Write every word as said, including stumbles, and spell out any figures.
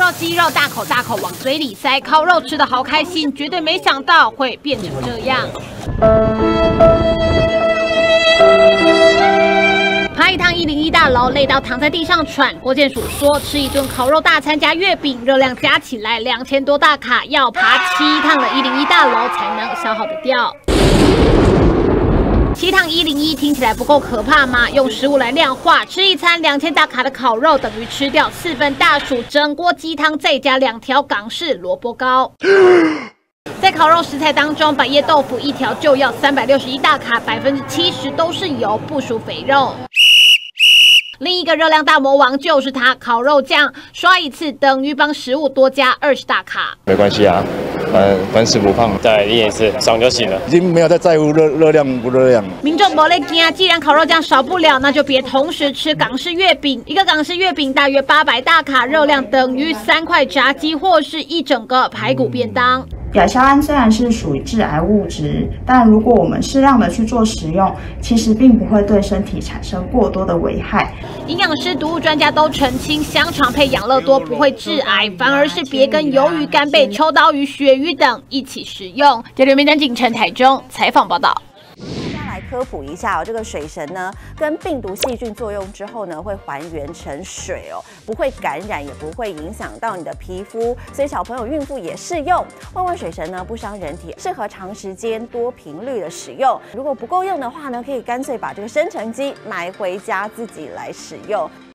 肉鸡肉大口大口往嘴里塞，烤肉吃得好开心，绝对没想到会变成这样。爬一趟一零一大楼，累到躺在地上喘。郭建曙说，吃一顿烤肉大餐加月饼，热量加起来两千多大卡，要爬七趟的一零一大楼才能消耗得掉。 七趟一零一听起来不够可怕吗？用食物来量化，吃一餐两千大卡的烤肉，等于吃掉四份大薯、整锅鸡汤，再加两条港式萝卜糕。在烤肉食材当中，百叶豆腐一条就要三百六十一大卡，百分之七十都是油，不属肥肉。 另一个热量大魔王就是它，烤肉酱刷一次等于帮食物多加二十大卡。 没关系啊，反正反正吃不胖，再练一次爽就行了。已经没有在在乎热热量不热量。 民众没在惊，既然烤肉酱少不了，那就别同时吃港式月饼。一个港式月饼大约八百大卡，热量等于三块炸鸡或是一整个排骨便当。 亚硝胺虽然是属于致癌物质，但如果我们适量的去做食用，其实并不会对身体产生过多的危害。 营养师、毒物专家都澄清，香肠配养乐多不会致癌，反而是别跟鱿鱼、干贝、秋刀鱼、鳕鱼等一起食用。第六名单景城台中采访报道。 来科普一下哦，这个水神呢，跟病毒细菌作用之后呢，会还原成水哦，不会感染，也不会影响到你的皮肤，所以小朋友、孕妇也适用。万万水神呢，不伤人体，适合长时间、多频率的使用。如果不够用的话呢，可以干脆把这个生成机买回家自己来使用。